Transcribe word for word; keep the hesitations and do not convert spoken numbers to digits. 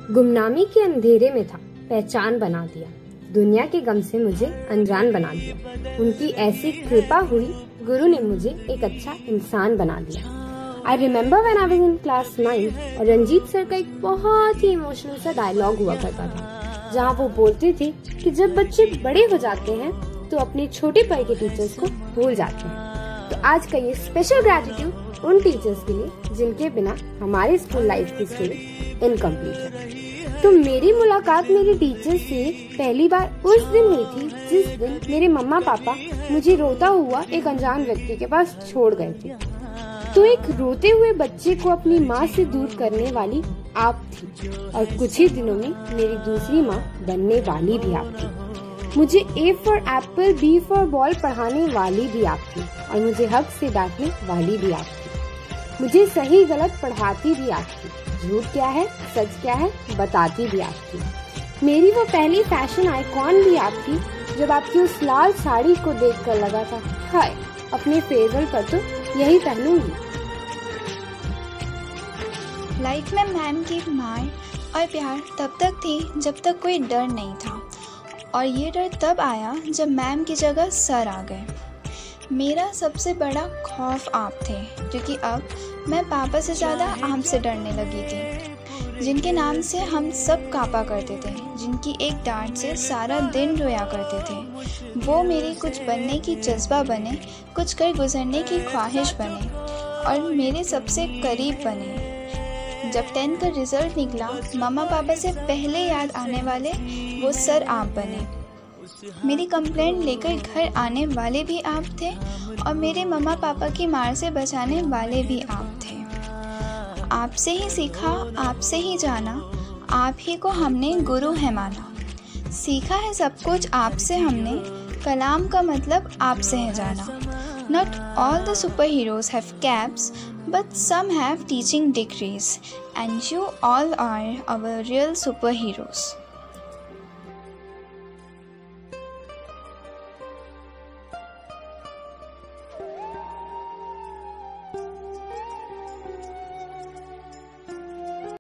गुमनामी के अंधेरे में था, पहचान बना दिया। दुनिया के गम से मुझे अनजान बना दिया। उनकी ऐसी कृपा हुई, गुरु ने मुझे एक अच्छा इंसान बना दिया। I remember when I was in class nine और रंजीत सर का एक बहुत ही इमोशनल सा डायलॉग हुआ करता था, जहाँ वो बोलते थे कि जब बच्चे बड़े हो जाते हैं तो अपने छोटे पल के टीचर्स को भूल जाते हैं। तो आज का ये स्पेशल ग्रेटिट्यूड उन टीचर्स के लिए जिनके बिना हमारे स्कूल लाइफ की स्टोरी इनकम्प्लीट है। तो मेरी मुलाकात मेरे टीचर से पहली बार उस दिन हुई थी जिस दिन मेरे मम्मा पापा मुझे रोता हुआ एक अनजान व्यक्ति के पास छोड़ गए थे। तो एक रोते हुए बच्चे को अपनी माँ से दूर करने वाली आप थी और कुछ ही दिनों में मेरी दूसरी माँ बनने वाली भी आप थी। मुझे A for apple B for ball पढ़ाने वाली भी आप थी और मुझे हक से डांटने वाली भी आप थी। मुझे सही गलत पढ़ाती भी आप थी, झूठ क्या है सच क्या है बताती भी आप थी। मेरी वो पहली फैशन आइकॉन भी आप थी जब आपकी उस लाल साड़ी को देखकर लगा था हाय अपने फेयरवेल पर तो यही पहनूंगी। लाइफ में मैम की मार और प्यार तब तक थी जब तक कोई डर नहीं था, और ये डर तब आया जब मैम की जगह सर आ गए। मेरा सबसे बड़ा खौफ आप थे, क्योंकि अब मैं पापा से ज़्यादा आपसे डरने लगी थी, जिनके नाम से हम सब काँपा करते थे, जिनकी एक डांट से सारा दिन रोया करते थे। वो मेरी कुछ बनने की जज्बा बने, कुछ कर गुजरने की ख्वाहिश बने और मेरे सबसे करीब बने। जब टेंथ का रिज़ल्ट निकला, मम्मा पापा से पहले याद आने वाले वो सर आप बने। मेरी कंप्लेंट लेकर घर आने वाले भी आप थे और मेरे मम्मा पापा की मार से बचाने वाले भी आप थे। आपसे ही सीखा, आपसे ही जाना, आप ही को हमने गुरु है माना। सीखा है सब कुछ आपसे हमने, कलाम का मतलब आपसे है जाना। Not all the superheroes have caps, but some have teaching degrees, and you all are our real superheroes.